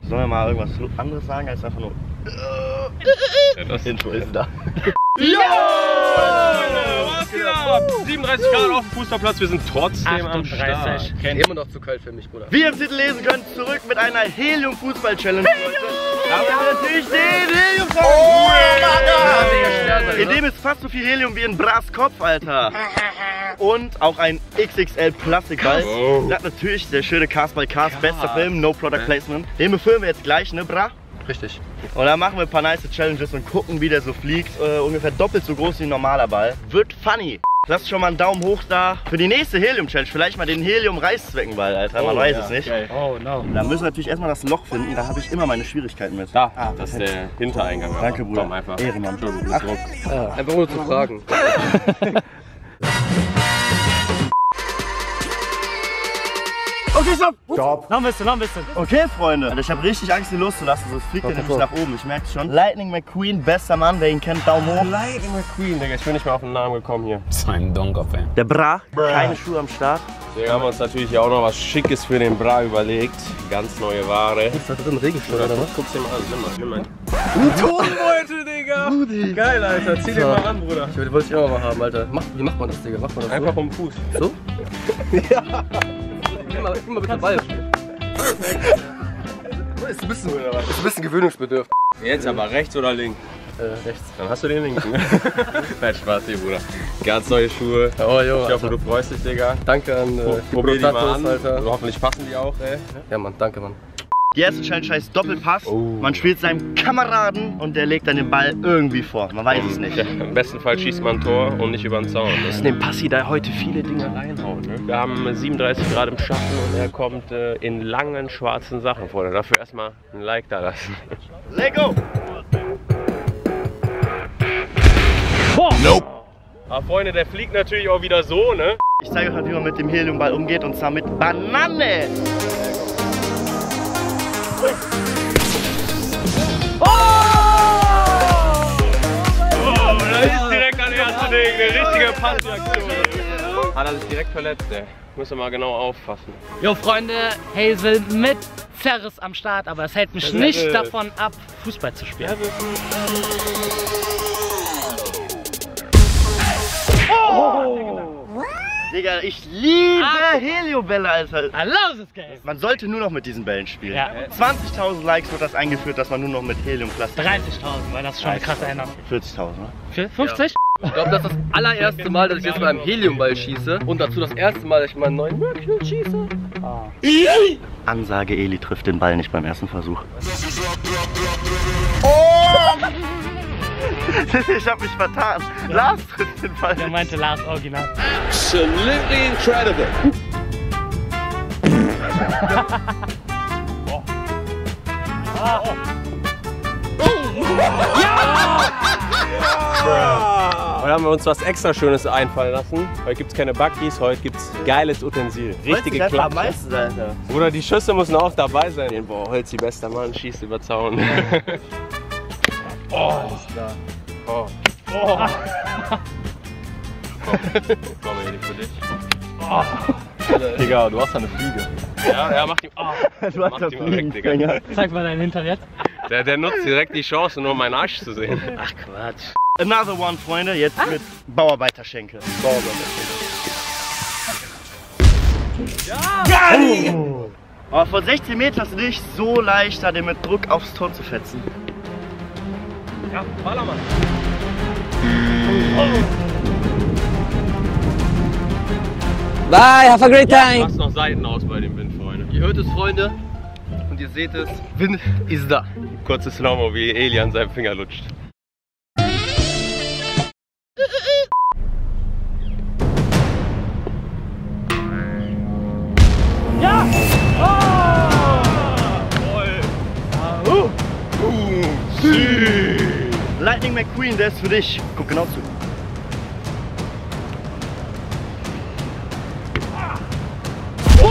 Sollen wir mal irgendwas anderes sagen als einfach nur das Intro ist da. Ja! Was geht ab? 37 Grad auf dem Fußballplatz, wir sind trotzdem am Start. Immer noch zu kalt für mich, Bruder. Wie ihr im Titel lesen könnt, zurück mit einer Helium-Fußball-Challenge. Aber natürlich den Helium-Song! In dem ist fast so viel Helium wie in Bras Kopf, Alter. Und auch ein XXL Plastikball. Oh. Das natürlich der schöne Castball Cast, bester Film, no Product Placement. Den befüllen wir jetzt gleich, ne, Bra? Richtig. Und dann machen wir ein paar nice Challenges und gucken, wie der so fliegt. Ungefähr doppelt so groß wie ein normaler Ball. Wird funny. Lasst schon mal einen Daumen hoch da für die nächste Helium-Challenge. Vielleicht mal den Helium-Reißzweckenball, Alter. Man weiß es nicht. Geil. Oh no. Da müssen wir natürlich erstmal das Loch finden. Da habe ich immer meine Schwierigkeiten mit. Da, das ist der Hintereingang. Danke, Bruder. Komm, einfach. Ehrenmann. Ach. Einfach nur zu fragen. Okay, stopp! Stopp. Noch ein bisschen, noch ein bisschen. Okay, Freunde. Also ich habe richtig Angst, ihn loszulassen. Sonst fliegt er nämlich nach oben. Ich merke es schon. Lightning McQueen, bester Mann. Wer ihn kennt, Daumen hoch. Lightning McQueen, Digga. Ich bin nicht mehr auf den Namen gekommen hier. So ein Donker-Fan. Der Bra. Keine Schuhe am Start. Deswegen haben wir uns natürlich auch noch was Schickes für den Bra überlegt. Ganz neue Ware. Ist da drin Regenschirm oder was? Guck's dir mal an. Nimm mal. Tonbeutel, Digga. Geil, Alter. Zieh den mal an, Bruder. Ich wollte ich auch mal haben, Alter. Wie macht man das, Digga? Macht man das Einfach um den Fuß. so? Ja. Gib mal bitte Ball. Ist ein bisschen gewöhnungsbedürftig. Jetzt aber rechts oder links? Rechts. Dann hast du den linken. Nein, Spaß hier, Bruder. Ganz neue Schuhe. Oh, Junge. Ich hoffe, du freust dich, Digga. Danke an Probier die mal an. Alter. Hoffentlich passen die auch, ey. Ja, Mann. Danke, Mann. Die erste Challenge heißt Doppelpass. Man spielt seinem Kameraden und der legt dann den Ball irgendwie vor. Man weiß es nicht. Ja, im besten Fall schießt man ein Tor und nicht über den Zaun. Das ist dem Passi, da heute viele Dinge reinhauen. Ne? Wir haben 37 Grad im Schatten und er kommt in langen schwarzen Sachen vor. Dafür erstmal ein Like da lassen. Let go! Nope. Aber Freunde, der fliegt natürlich auch wieder so, ne? Ich zeige euch, wie man mit dem Heliumball umgeht, und zwar mit Banane. Oh, da ist direkt an erste Ding, eine richtige Passreaktion. Hat er sich direkt verletzt, ey. Müssen wir mal genau auffassen. Jo Freunde, Hazel mit Zerriss am Start, aber es hält mich nicht davon ab, Fußball zu spielen. Digga, ich liebe Heliobälle, Alter. I love this game. Man sollte nur noch mit diesen Bällen spielen. Ja. 20.000 Likes wird das eingeführt, dass man nur noch mit Heliumplastik. 30.000, weil das schon eine krasse Änderung. 40.000, ne? 50? Ich glaube, das ist das allererste Mal, dass ich jetzt mit einem Heliumball schieße. Und dazu das erste Mal, dass ich meinen neuen Mercury schieße. Ansage, Eli trifft den Ball nicht beim ersten Versuch. Ich hab mich vertan. Lars trifft den Ball. Der meinte Lars Original. Absolutely incredible. Heute haben wir uns was extra Schönes einfallen lassen. Heute gibt es keine Buggies, heute gibt es geiles Utensil. Richtige am Klappe. meisten, Alter. Bruder, die Schüsse müssen auch dabei sein. Boah, Holzi, bester Mann, schießt über Zaun. Oh, alles klar. Oh. Oh. Komm, Eli, für dich. Oh. Digga, du hast da eine Fliege. Ja, mach die. Oh. Du hast da Fliegen, Digga. Zeig mal dein Hintern jetzt. Der nutzt direkt die Chance, nur meinen Arsch zu sehen. Ach Quatsch. Another one, Freunde, jetzt mit Bauarbeiterschenkel. Ja! Oh. Aber von 16 Metern ist es nicht so leicht, da den mit Druck aufs Tor zu fetzen. Ja, Ballermann. Bye, have a great time. Machst noch Seiten aus bei dem Wind, Freunde. Ihr hört es, Freunde. Und ihr seht es. Wind ist da. Kurzes Slow-Mo, wie Eli an seinem Finger lutscht. Ja! Lightning McQueen, der ist für dich. Guck genau zu. Oh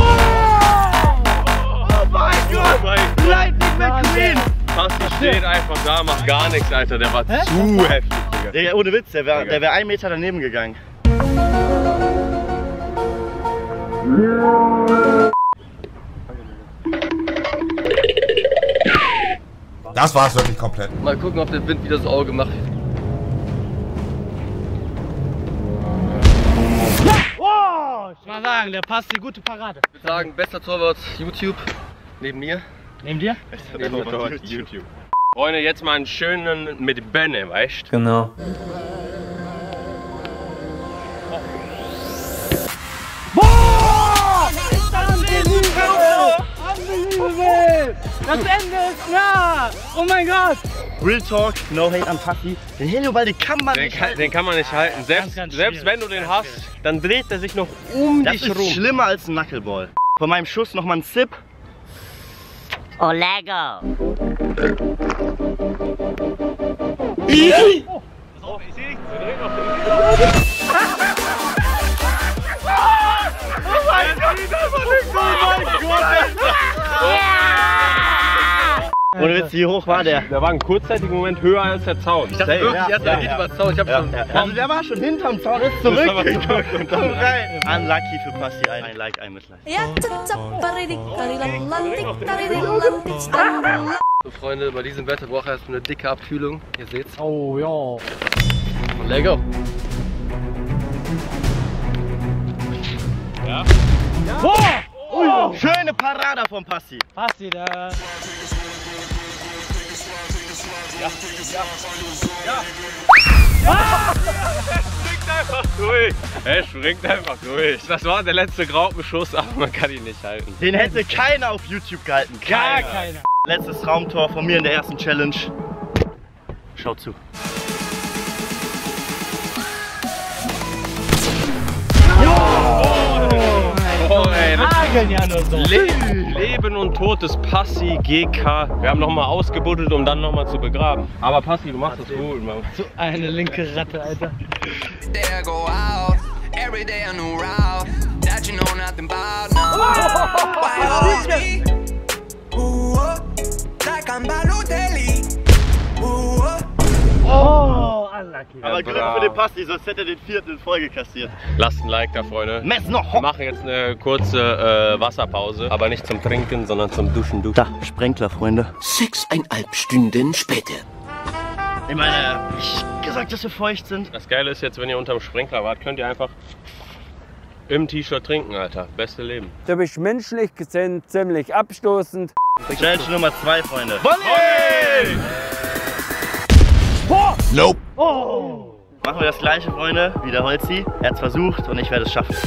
mein Gott! Lightning McQueen! Basti steht einfach da, macht gar nichts, Alter. Der war zu heftig, Digga. Digga, ohne Witz, der wär 1 Meter daneben gegangen. Das war's wirklich komplett. Mal gucken, ob der Wind wieder das Auge macht. Wow, ich mal sagen, der passt die gute Parade. Wir sagen, bester Torwart YouTube. Neben mir. Neben dir? Neben YouTube. Freunde, jetzt mal einen schönen mit Bönne, weißt du? Genau. Das Ende ist nah! Oh mein Gott! Real Talk, no hate an Passi. Den Helioball, den kann man nicht halten. Den kann man nicht halten. Selbst schwierig. wenn du den hast, dann dreht er sich noch um Das dich ist rum. schlimmer als ein Knuckleball. Von meinem Schuss nochmal ein Zip. Oh, Lego. Ohne Witz, wie hoch war der? Der war ein kurzzeitiger Moment höher als der Zaun. Ich dachte wirklich, er geht über den Zaun. Ich hab schon. Also der war schon hinterm Zaun, ist zurückgeguckt und dann rein. Unlucky für Passi, ein Like, ein Mitleid. So Freunde, bei diesem Wetter braucht er erstmal eine dicke Abkühlung. Ihr seht's. Oh ja. Lego. Oh, schöne Parade von Passi. Passi, da. Er springt einfach durch. Das war der letzte Graupenschuss, aber man kann ihn nicht halten. Den hätte keiner auf YouTube gehalten. Gar keiner. Letztes Traumtor von mir in der ersten Challenge. Schaut zu. Oh, ey, das Hageln ja nur so. Leben und Tod des Passi GK. Wir haben nochmal ausgebuddelt, um dann nochmal zu begraben. Aber Passi, du machst das gut, Mann. So eine linke Ratte, Alter. There go out, every day a new route that you know nothing about now. Why hold me? Ooh, like I'm Balotelli. Ooh, Oh, unlucky. Aber Glück für den Passi, sonst hätte er den vierten in Folge kassiert. Lasst ein Like da, Freunde. Mess noch Wir machen jetzt eine kurze Wasserpause, aber nicht zum Trinken, sondern zum Duschen. Da, Sprenkler, Freunde. 6,5 Stunden später. Ich meine, ich gesagt, dass wir feucht sind. Das Geile ist jetzt, wenn ihr unterm Sprenkler wart, könnt ihr einfach im T-Shirt trinken, Alter. Beste Leben. Du bist menschlich gesehen ziemlich abstoßend. Challenge Nummer 2, Freunde. Volley! Nope. Machen wir das gleiche, Freunde, wie der Holzi. Er hat's versucht und ich werde es schaffen.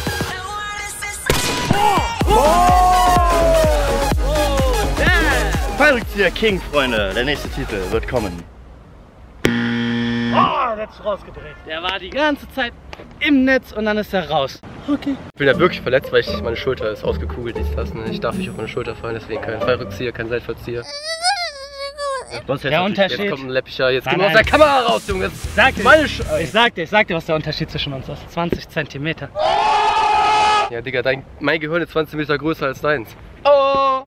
Fallrückzieher King, Freunde. Der nächste Titel wird kommen. Oh, der hat sich rausgedreht. Der war die ganze Zeit im Netz und dann ist er raus. Okay. Ich bin ja wirklich verletzt, weil meine Schulter ist ausgekugelt. Ich darf nicht auf meine Schulter fallen, deswegen kein Fallrückzieher, kein Seitverzieher. Der Unterschied. Jetzt kommt ein läppischer, jetzt gehen wir aus der Kamera raus, Junge. Ich sag dir, was der Unterschied zwischen uns ist. 20 Zentimeter. Ja, Digga, mein Gehirn ist 20 Meter größer als deins. Oh!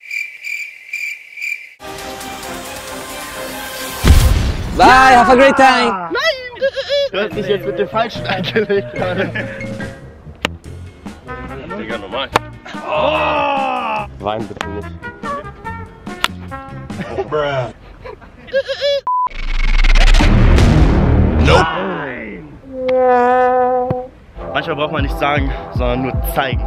Bye, have a great time. Du hast dich jetzt mit dem Falschen eingelegt. Digga, normal. Wein bitte nicht. Manchmal braucht man nicht sagen, sondern nur zeigen.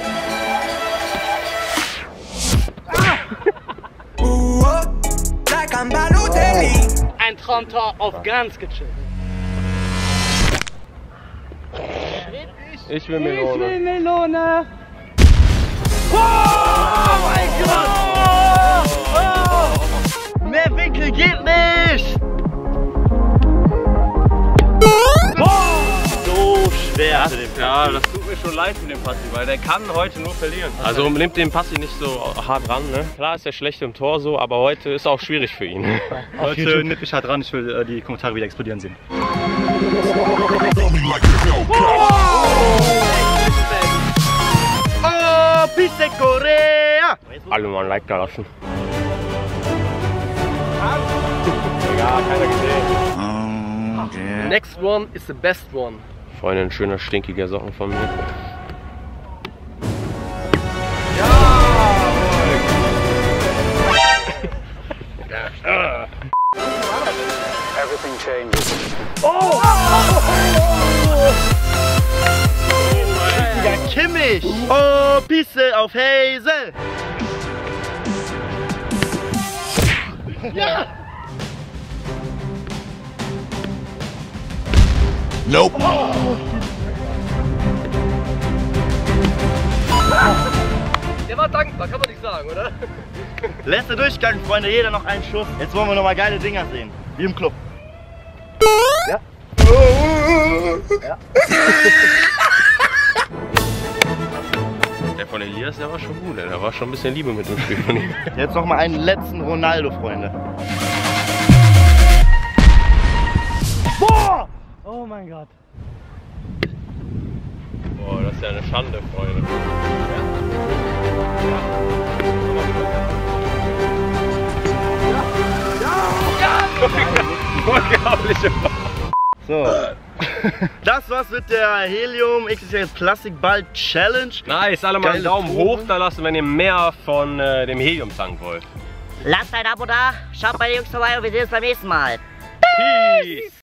ooh, like I'm Balotelli. Ein Traumtor auf ganz gechillt. Ich will Melone. Melone. Mehr Winkel geht nicht! So schwer für den Passi. Ja, das tut mir schon leid für den Passi, weil der kann heute nur verlieren. Also nimmt den Passi nicht so hart ran, ne? Klar ist er schlecht im Tor so, aber heute ist auch schwierig für ihn. Heute nimmt mich hart ran, ich will die Kommentare wieder explodieren sehen. Oh, Pisse Korea! Alle mal ein Like da lassen. Ja, keiner gesehen. The next one is the best one. Freunde, ein schöner stinkiger Socken von mir. fertig. Oh, Pisse auf Hazel. Ja. Nope. Der war dankbar, kann man nicht sagen, oder? Letzter Durchgang, Freunde, jeder noch einen Schuss. Jetzt wollen wir noch mal geile Dinger sehen. Wie im Club. Ja. Ja. Der von Elias, der war schon gut, da war schon ein bisschen Liebe mit dem Spiel von ihm. Jetzt noch mal einen letzten Ronaldo, Freunde. Boah! Oh mein Gott. Boah, das ist ja eine Schande, Freunde. Unglaubliche. So. Das war's mit der Helium XXL Plastikball Challenge. Nice, alle mal einen Geile Daumen Probe. hoch da lassen, wenn ihr mehr von dem Helium-Tank wollt. Lasst ein Abo da, schaut bei den Jungs vorbei und wir sehen uns beim nächsten Mal. Peace!